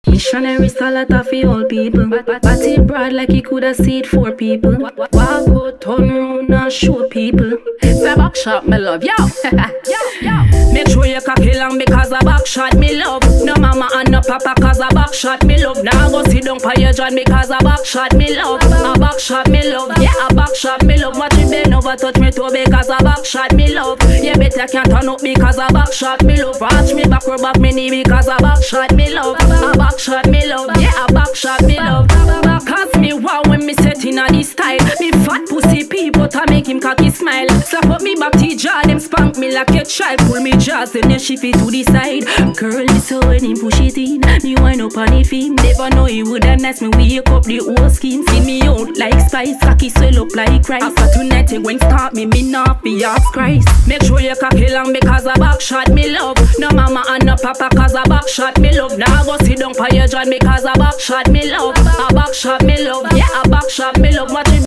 Missionary salad for old people. Body broad like he coulda seed 4 people. Walk out, turn round and show people. Say back shot me love, yo. Make sure you cocky long because a back shot me love. No mama and no papa cause a back shot me love. Now go sit down for your joint because a back shot me love. A back shot me love, yeah, a back shot me love. Watch it bend over, touch me toe because a back shot me love. Yeah, better can't turn up because a back shot me love. Watch me backward back me knee because a back shot me love. A back shot me love, yeah, a back shot me love. Cause me wow when me set in a this style. Me fat pussy people to make him cocky smile. Slap up me back jaw, them spank me like a child. Pull me jaws and then shift it to the side. Girl, listen when him push it in. Me wind up on the film. Never know he woulda nice me wake up the whole scheme. See me out like spice, cocky swell up like rice. After tonight when start me not be ask Christ. Make sure you cocky long because a back shot me love. No mama and no papa cause a back shot me love. Now go sit down for your joint because a back shot me love. A back shot me love, yeah, a back shot me love. Watch it.